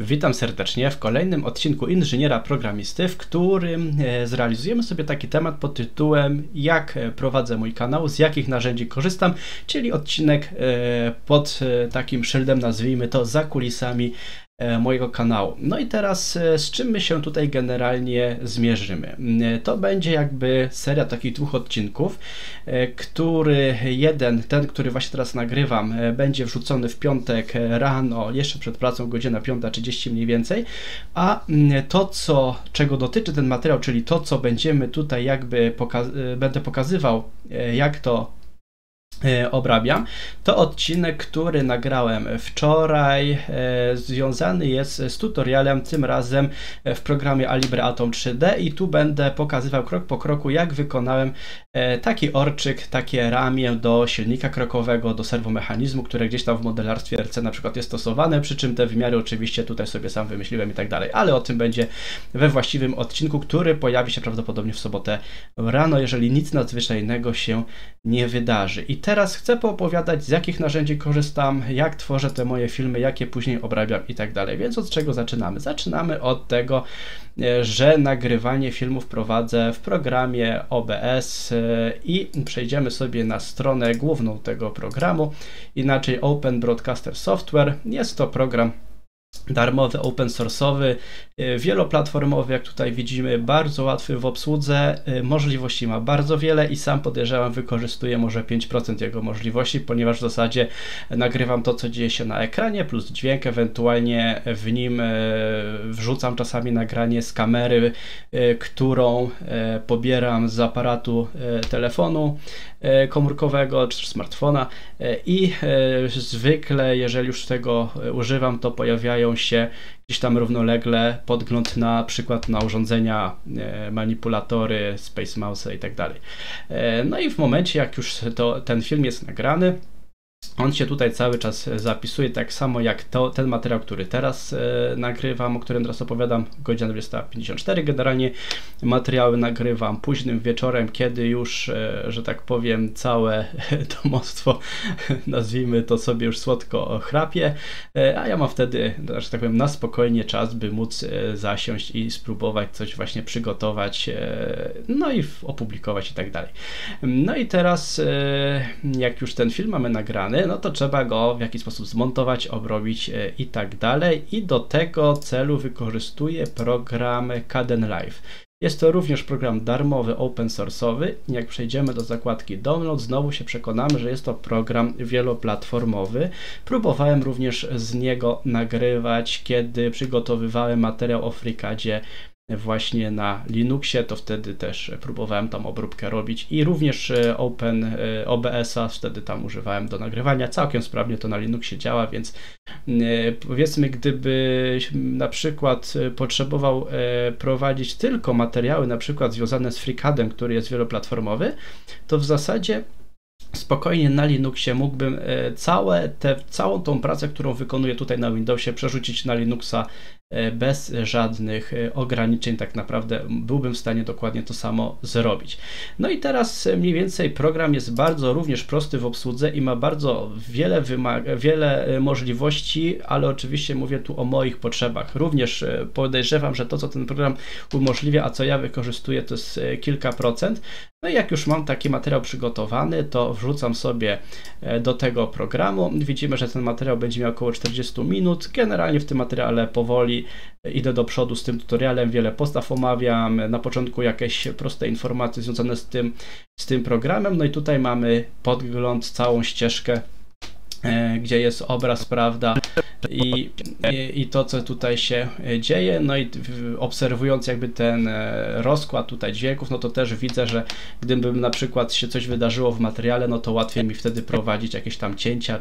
Witam serdecznie w kolejnym odcinku Inżyniera Programisty, w którym zrealizujemy sobie taki temat pod tytułem jak prowadzę mój kanał, z jakich narzędzi korzystam, czyli odcinek pod takim szyldem, nazwijmy to, za kulisami mojego kanału. No i teraz z czym my się tutaj generalnie zmierzymy? To będzie jakby seria takich dwóch odcinków, który ten, który właśnie teraz nagrywam, będzie wrzucony w piątek rano, jeszcze przed pracą, godzina 5:30 mniej więcej, a to, czego dotyczy ten materiał, czyli to, co będziemy tutaj jakby będę pokazywał, jak to obrabiam, to odcinek, który nagrałem wczoraj, związany jest z tutorialem, tym razem w programie Alibre Atom 3D, i tu będę pokazywał krok po kroku, jak wykonałem taki orczyk, takie ramię do silnika krokowego, do serwomechanizmu, które gdzieś tam w modelarstwie RC na przykład jest stosowane, przy czym te wymiary oczywiście tutaj sobie sam wymyśliłem i tak dalej, ale o tym będzie we właściwym odcinku, który pojawi się prawdopodobnie w sobotę rano, jeżeli nic nadzwyczajnego się nie wydarzy. I teraz chcę poopowiadać, z jakich narzędzi korzystam, jak tworzę te moje filmy, jakie później obrabiam i tak dalej. Więc od czego zaczynamy? Zaczynamy od tego, że nagrywanie filmów prowadzę w programie OBS i przejdziemy sobie na stronę główną tego programu, inaczej Open Broadcaster Software. Jest to program darmowy, open source'owy, wieloplatformowy, jak tutaj widzimy, bardzo łatwy w obsłudze, możliwości ma bardzo wiele i sam podejrzewam, wykorzystuję może 5% jego możliwości, ponieważ w zasadzie nagrywam to, co dzieje się na ekranie, plus dźwięk, ewentualnie w nim wrzucam czasami nagranie z kamery, którą pobieram z aparatu telefonu komórkowego czy smartfona, i zwykle, jeżeli już tego używam, to pojawiają się gdzieś tam równolegle podgląd na przykład na urządzenia, manipulatory, Space Mouse i tak dalej. No i w momencie, jak już ten film jest nagrany, on się tutaj cały czas zapisuje, tak samo jak ten materiał, który teraz nagrywam, o którym teraz opowiadam, godzina 20:54. Generalnie materiały nagrywam późnym wieczorem, kiedy już, że tak powiem, całe domostwo, nazwijmy to sobie, już słodko chrapie, a ja mam wtedy, że tak powiem, na spokojnie czas, by móc zasiąść i spróbować coś właśnie przygotować, no i opublikować i tak dalej. No i teraz, jak już ten film mamy nagrany, no to trzeba go w jakiś sposób zmontować, obrobić i tak dalej, i do tego celu wykorzystuję program Kdenlive. Jest to również program darmowy, open source'owy. Jak przejdziemy do zakładki Download, znowu się przekonamy, że jest to program wieloplatformowy. Próbowałem również z niego nagrywać, kiedy przygotowywałem materiał o FreeCADzie właśnie na Linuxie, to wtedy też próbowałem tam obróbkę robić, i również OBS-a wtedy tam używałem do nagrywania. Całkiem sprawnie to na Linuxie działa, więc powiedzmy, gdyby na przykład potrzebował prowadzić tylko materiały na przykład związane z FreeCADem, który jest wieloplatformowy, to w zasadzie spokojnie na Linuxie mógłbym całą tą pracę, którą wykonuję tutaj na Windowsie, przerzucić na Linuxa bez żadnych ograniczeń. Tak naprawdę byłbym w stanie dokładnie to samo zrobić. No i teraz mniej więcej program jest bardzo również prosty w obsłudze i ma bardzo wiele możliwości, ale oczywiście mówię tu o moich potrzebach. Również podejrzewam, że to, co ten program umożliwia, a co ja wykorzystuję, to jest kilka procent. No i jak już mam taki materiał przygotowany, to wrzucam sobie do tego programu. Widzimy, że ten materiał będzie miał około 40 minut. Generalnie w tym materiale powoli idę do przodu z tym tutorialem, wiele postaw omawiam, na początku jakieś proste informacje związane z tym programem. No i tutaj mamy podgląd, całą ścieżkę, gdzie jest obraz, prawda, i to, co tutaj się dzieje. No i obserwując jakby ten rozkład tutaj dźwięków, no to też widzę, że gdybym na przykład się coś wydarzyło w materiale, no to łatwiej mi wtedy prowadzić jakieś tam cięcia,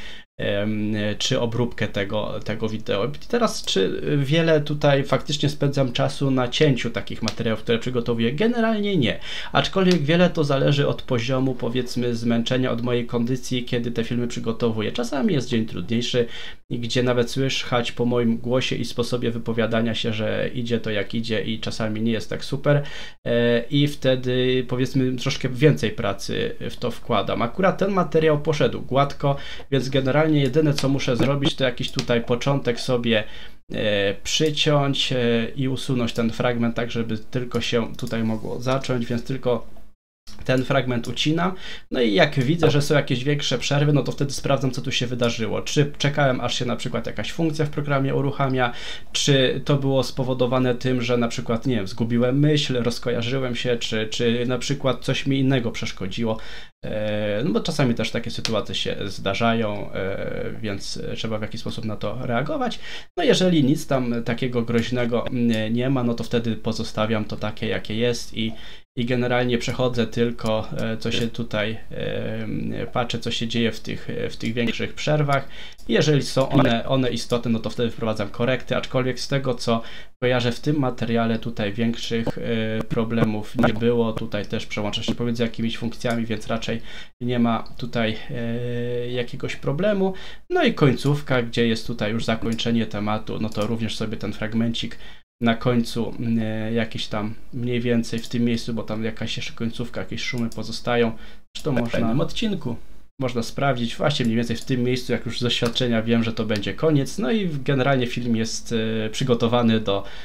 czy obróbkę tego wideo. I teraz, czy wiele tutaj faktycznie spędzam czasu na cięciu takich materiałów, które przygotowuję? Generalnie nie. Aczkolwiek wiele to zależy od poziomu, powiedzmy, zmęczenia, od mojej kondycji, kiedy te filmy przygotowuję. Czasami jest dzień trudniejszy, i gdzie nawet słychać po moim głosie i sposobie wypowiadania się, że idzie to jak idzie i czasami nie jest tak super i wtedy powiedzmy troszkę więcej pracy w to wkładam. Akurat ten materiał poszedł gładko, więc generalnie jedyne co muszę zrobić to jakiś tutaj początek sobie przyciąć i usunąć ten fragment tak, żeby tylko się tutaj mogło zacząć, więc tylko ten fragment ucinam, no i jak widzę, że są jakieś większe przerwy, no to wtedy sprawdzam, co tu się wydarzyło. Czy czekałem, aż się na przykład jakaś funkcja w programie uruchamia, czy to było spowodowane tym, że na przykład, nie wiem, zgubiłem myśl, rozkojarzyłem się, czy na przykład coś mi innego przeszkodziło. No bo czasami też takie sytuacje się zdarzają, więc trzeba w jakiś sposób na to reagować. No jeżeli nic tam takiego groźnego nie ma, no to wtedy pozostawiam to takie, jakie jest i generalnie przechodzę tylko, co się tutaj, patrzę, co się dzieje w tych większych przerwach. Jeżeli są one istotne, no to wtedy wprowadzam korekty, aczkolwiek z tego, co kojarzę w tym materiale, tutaj większych problemów nie było. Tutaj też przełącza się pomiędzy jakimiś funkcjami, więc raczej nie ma tutaj jakiegoś problemu. No i końcówka, gdzie jest tutaj już zakończenie tematu, no to również sobie ten fragmencik na końcu jakiś tam mniej więcej w tym miejscu, bo tam jakaś jeszcze końcówka, jakieś szumy pozostają. Zresztą można w odcinku można sprawdzić właśnie mniej więcej w tym miejscu, jak już z doświadczenia wiem, że to będzie koniec. No i generalnie film jest przygotowany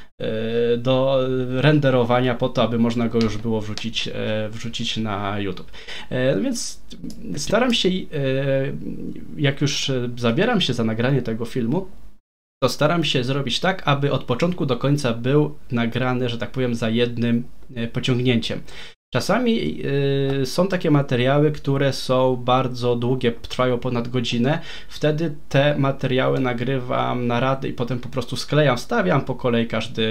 do renderowania po to, aby można go już było wrzucić na YouTube. Więc staram się, jak już zabieram się za nagranie tego filmu, to staram się zrobić tak, aby od początku do końca był nagrany, że tak powiem, za jednym pociągnięciem. Czasami są takie materiały, które są bardzo długie, trwają ponad godzinę. Wtedy te materiały nagrywam na rady i potem po prostu sklejam, wstawiam po kolei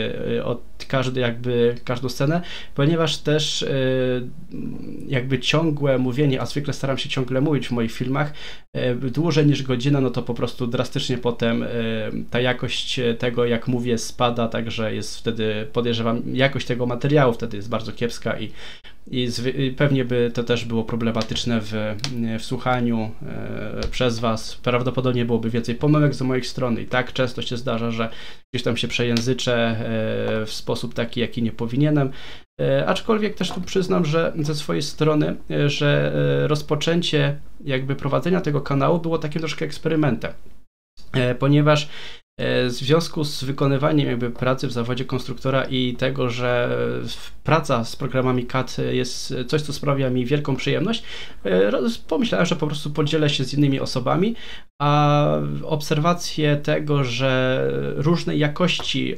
każdą scenę, ponieważ też jakby ciągłe mówienie, a zwykle staram się ciągle mówić w moich filmach, dłużej niż godzinę, no to po prostu drastycznie potem ta jakość tego, jak mówię, spada, także jest wtedy, podejrzewam, jakość tego materiału wtedy jest bardzo kiepska i pewnie by to też było problematyczne w słuchaniu przez Was. Prawdopodobnie byłoby więcej pomyłek z mojej strony i tak często się zdarza, że gdzieś tam się przejęzyczę w sposób taki, jaki nie powinienem. Aczkolwiek też tu przyznam, że ze swojej strony, że rozpoczęcie jakby prowadzenia tego kanału było takim troszkę eksperymentem, ponieważ w związku z wykonywaniem jakby pracy w zawodzie konstruktora i tego, że praca z programami CAD jest coś, co sprawia mi wielką przyjemność, pomyślałem, że po prostu podzielę się z innymi osobami, a obserwacje tego, że różnej jakości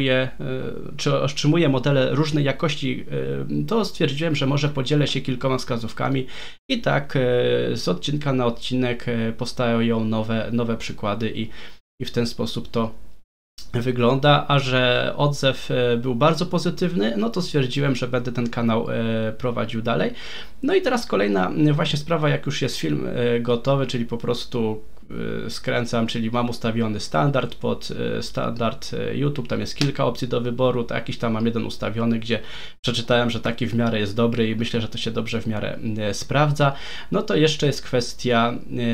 otrzymuję modele różnej jakości, to stwierdziłem, że może podzielę się kilkoma wskazówkami i tak z odcinka na odcinek powstają nowe przykłady i w ten sposób to wygląda, a że odzew był bardzo pozytywny, no to stwierdziłem, że będę ten kanał prowadził dalej. No i teraz kolejna właśnie sprawa, jak już jest film gotowy, czyli po prostu skręcam, czyli mam ustawiony standard pod standard YouTube, tam jest kilka opcji do wyboru, to jakiś tam mam jeden ustawiony, gdzie przeczytałem, że taki w miarę jest dobry i myślę, że to się dobrze w miarę sprawdza. No to jeszcze jest kwestia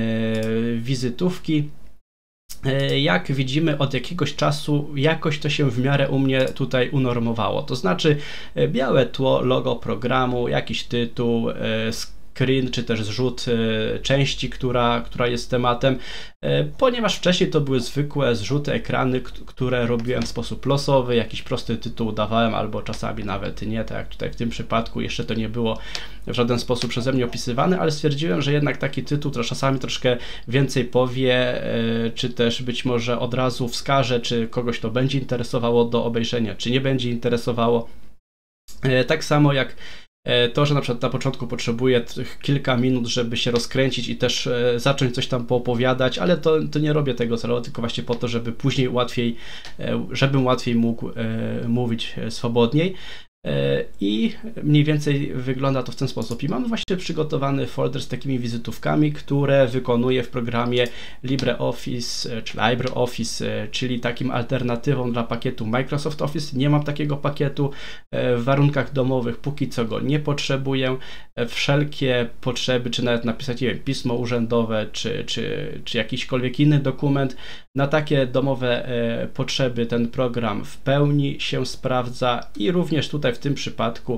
wizytówki. Jak widzimy, od jakiegoś czasu jakoś to się w miarę u mnie tutaj unormowało. To znaczy białe tło, logo programu, jakiś tytuł, screen, czy też zrzut części, która jest tematem, ponieważ wcześniej to były zwykłe zrzuty ekrany, które robiłem w sposób losowy, jakiś prosty tytuł dawałem, albo czasami nawet nie, tak jak tutaj w tym przypadku jeszcze to nie było w żaden sposób przeze mnie opisywane, ale stwierdziłem, że jednak taki tytuł to czasami troszkę więcej powie, czy też być może od razu wskaże, czy kogoś to będzie interesowało do obejrzenia, czy nie będzie interesowało. Tak samo jak to, że na przykład na początku potrzebuję kilka minut, żeby się rozkręcić i też zacząć coś tam poopowiadać, ale to nie robię tego celowo, tylko właśnie po to, żeby później żebym łatwiej mógł mówić swobodniej. I mniej więcej wygląda to w ten sposób. I mam właśnie przygotowany folder z takimi wizytówkami, które wykonuję w programie LibreOffice, czy LibreOffice, czyli takim alternatywą dla pakietu Microsoft Office. Nie mam takiego pakietu w warunkach domowych, póki co go nie potrzebuję. Wszelkie potrzeby, czy nawet napisać, nie wiem, pismo urzędowe, czy jakiśkolwiek inny dokument, na takie domowe potrzeby ten program w pełni się sprawdza i również tutaj w tym przypadku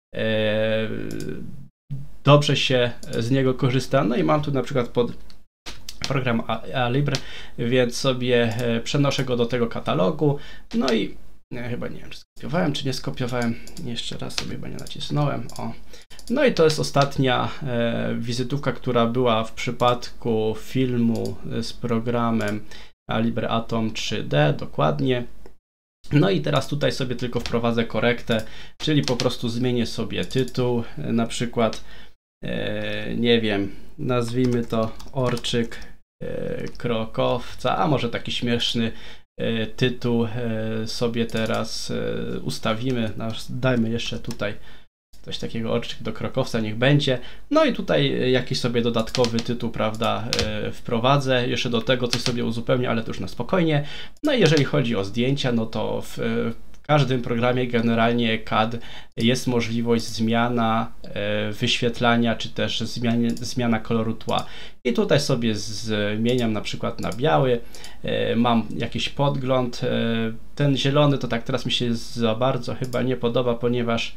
dobrze się z niego korzysta. No i mam tu na przykład pod program Alibre, więc sobie przenoszę go do tego katalogu. No i chyba nie wiem, czy skopiowałem, czy nie skopiowałem. Jeszcze raz sobie chyba nie nacisnąłem. O. No i to jest ostatnia wizytówka, która była w przypadku filmu z programem Alibre Atom 3D, dokładnie. No i teraz tutaj sobie tylko wprowadzę korektę, czyli po prostu zmienię sobie tytuł, na przykład, nie wiem, nazwijmy to Orczyk Krokowca, a może taki śmieszny tytuł sobie teraz ustawimy, dajmy jeszcze tutaj coś takiego, Orczyk do Krokowca, niech będzie. No i tutaj jakiś sobie dodatkowy tytuł, prawda, wprowadzę. Jeszcze do tego coś sobie uzupełnię, ale to już na spokojnie. No i jeżeli chodzi o zdjęcia, no to w każdym programie generalnie CAD jest możliwość zmiana wyświetlania, czy też zmiana koloru tła. I tutaj sobie zmieniam na przykład na biały. Mam jakiś podgląd. Ten zielony to tak teraz mi się za bardzo chyba nie podoba, ponieważ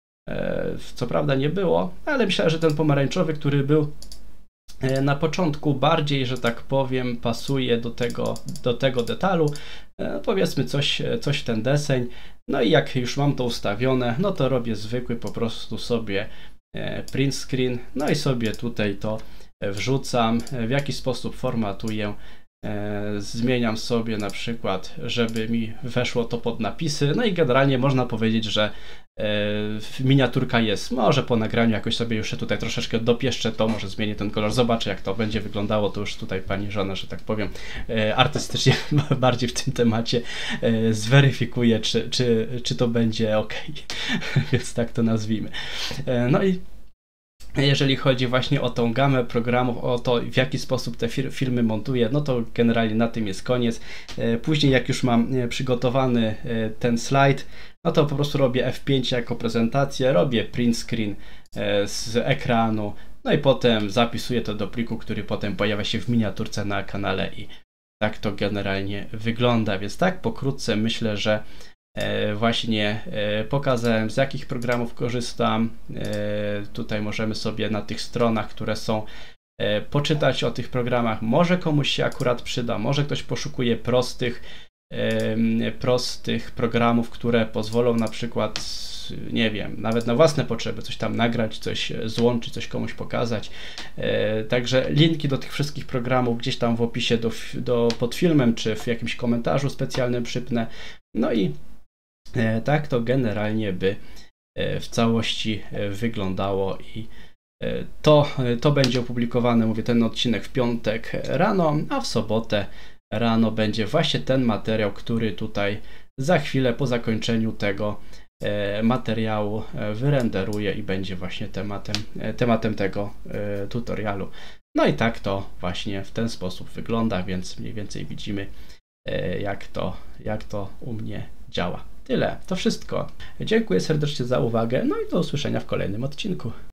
co prawda nie było, ale myślę, że ten pomarańczowy, który był na początku, bardziej, że tak powiem, pasuje do tego detalu. Powiedzmy coś w ten deseń. No i jak już mam to ustawione, no to robię zwykły po prostu sobie print screen. No i sobie tutaj to wrzucam, w jaki sposób formatuję. Zmieniam sobie na przykład, żeby mi weszło to pod napisy. No i generalnie można powiedzieć, że miniaturka jest. Może po nagraniu jakoś sobie już tutaj troszeczkę dopieszczę to, może zmienię ten kolor, zobaczę jak to będzie wyglądało. To już tutaj pani żona, że tak powiem, artystycznie bardziej w tym temacie zweryfikuje, czy to będzie ok. Więc tak to nazwijmy. No i jeżeli chodzi właśnie o tą gamę programów, o to w jaki sposób te filmy montuję, no to generalnie na tym jest koniec. Później jak już mam przygotowany ten slajd, no to po prostu robię F5 jako prezentację, robię print screen z ekranu, no i potem zapisuję to do pliku, który potem pojawia się w miniaturce na kanale i tak to generalnie wygląda. Więc tak pokrótce myślę, że właśnie pokazałem, z jakich programów korzystam. Tutaj możemy sobie na tych stronach, które są, poczytać o tych programach. Może komuś się akurat przyda, może ktoś poszukuje prostych programów, które pozwolą na przykład, nie wiem, nawet na własne potrzeby coś tam nagrać, coś złączyć, coś komuś pokazać. Także linki do tych wszystkich programów gdzieś tam w opisie pod filmem, czy w jakimś komentarzu specjalnym przypnę. No i tak to generalnie w całości wyglądało i to będzie opublikowane, mówię, ten odcinek w piątek rano, a w sobotę rano będzie właśnie ten materiał, który tutaj za chwilę po zakończeniu tego materiału wyrenderuję i będzie właśnie tematem tego tutorialu. No i tak to właśnie w ten sposób wygląda, więc mniej więcej widzimy, jak to u mnie działa. Tyle, to wszystko. Dziękuję serdecznie za uwagę, no i do usłyszenia w kolejnym odcinku.